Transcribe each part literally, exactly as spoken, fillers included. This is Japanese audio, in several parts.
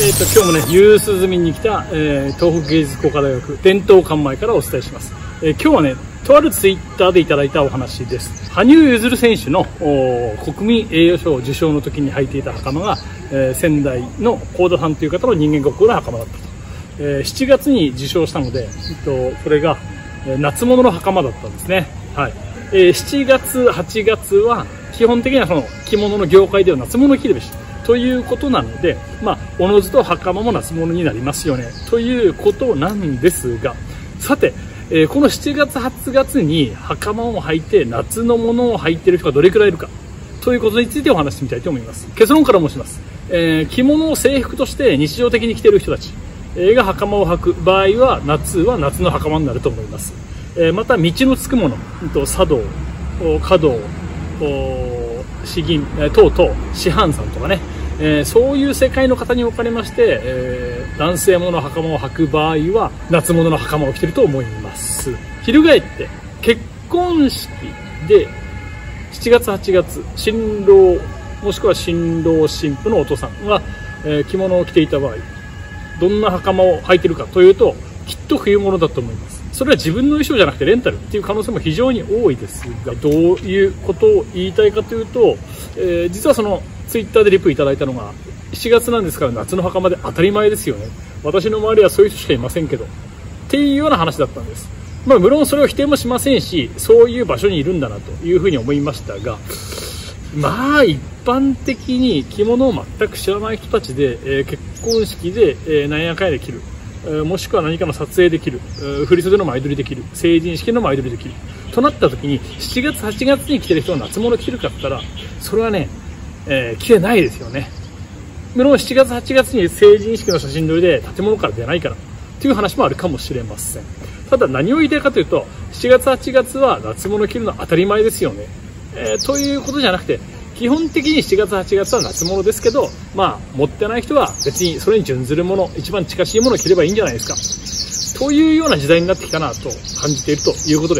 えー、と今日もねユース済みに来た、えー、東北芸術工科大学伝統館前からお伝えします。えー、今日はねとあるツイッターでいただいたお話です。羽生結弦選手の国民栄誉賞受賞の時に履いていた袴が、えー、仙台の幸田さんという方の人間国宝の袴だったと、えー、しちがつに受賞したので、えー、とそれが、えー、夏物の袴だったんですね。はい。えー、しちがつはちがつは基本的にはその着物の業界では夏物を着るべしということなので、まあ、おのずと袴も夏物になりますよねということなんですが、さて、えー、このしちがつはちがつに袴を履いて夏のものを履いている人がどれくらいいるかということについてお話してみたいと思います。結論から申します。えー、着物を制服として日常的に着ている人たち、えー、が袴を履く場合は夏は夏の袴になると思います。えー、また道のつくもの、茶道、華道、詩吟等々師範さんとかね、えー、そういう世界の方におかれまして、えー、男性物の袴を履く場合は夏物の袴を着ていると思います。翻って結婚式でしちがつはちがつ新郎もしくは新郎新婦のお父さんが、えー、着物を着ていた場合どんな袴を履いているかというときっと冬物だと思います。それは自分の衣装じゃなくてレンタルっていう可能性も非常に多いですが、どういうことを言いたいかというと、えー、実はそのツイッターでリプいただいたのがしちがつなんですから夏の袴で当たり前ですよね、私の周りはそういう人しかいませんけどっていうような話だったんです。まあ無論それを否定もしませんし、そういう場所にいるんだなというふうに思いましたが、まあ一般的に着物を全く知らない人たちで、えー、結婚式で、えー、なんやかんやで着る、もしくは何かの撮影できる、振袖の前撮りできる、成人式の前撮りできるとなった時にしちがつはちがつに着てる人が夏物着てるかって言ったらそれはね、えー、着てないですよね。無論しちがつはちがつに成人式の写真撮りで建物から出ないからっていう話もあるかもしれません。ただ何を言いたいかというとしちがつはちがつは夏物着るのは当たり前ですよね、えー、ということじゃなくて基本的にしちがつはちがつは夏物ですけど、まあ持ってない人は別にそれに準ずるもの、一番近しいものを着ればいいんじゃないですかというような時代になってきたなと感じているということです。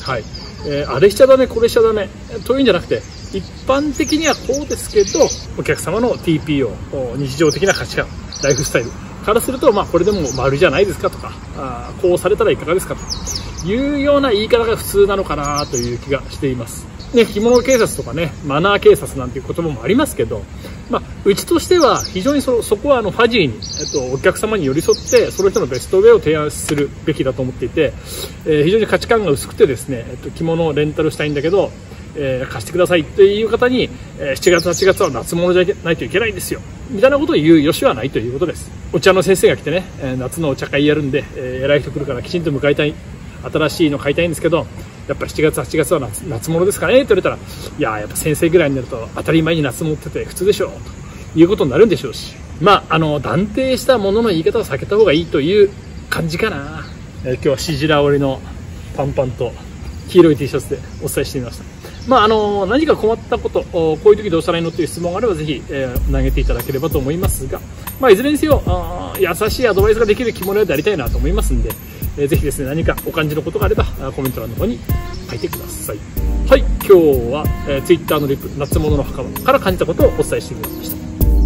はい。えー、あれしちゃダメこれしちゃダメというんじゃなくて一般的にはこうですけどお客様の ティーピーオー 日常的な価値観ライフスタイルからするとまあこれでも丸じゃないですかとか、あこうされたらいかがですかというような言い方が普通なのかなという気がしています。ね、着物警察とかねマナー警察なんていう言葉もありますけど、まあ、うちとしては非常に そ, そこはあのファジーに、えっと、お客様に寄り添ってその人のベストウェイを提案するべきだと思っていて、えー、非常に価値観が薄くてですね、えっと、着物をレンタルしたいんだけど、えー、貸してくださいという方に、えー、しちがつはちがつは夏物じゃないといけないんですよみたいなことを言うよしはないということです。お茶の先生が来てね、えー、夏のお茶会やるんで、えー、偉い人来るからきちんと迎えたい、新しいの買いたいんですけどやっぱしちがつはちがつは 夏, 夏物ですかねって言われたら、いややっぱ先生ぐらいになると当たり前に夏物ってて普通でしょということになるんでしょうし、まああの断定したものの言い方を避けた方がいいという感じかな。えー、今日はシジラ織りの短パンと黄色い T シャツでお伝えしてみました。まああの何か困ったこと、こういう時どうしたらいいのという質問があればぜひ、えー、投げていただければと思いますが、まあいずれにせよあ優しいアドバイスができる着物でありたいなと思いますんで、えー、ぜひですね何かお感じのことがあればコメント欄の方に書いてください。はい、今日は、えー、ツイッターのリプ夏物の袴から感じたことをお伝えしてみました。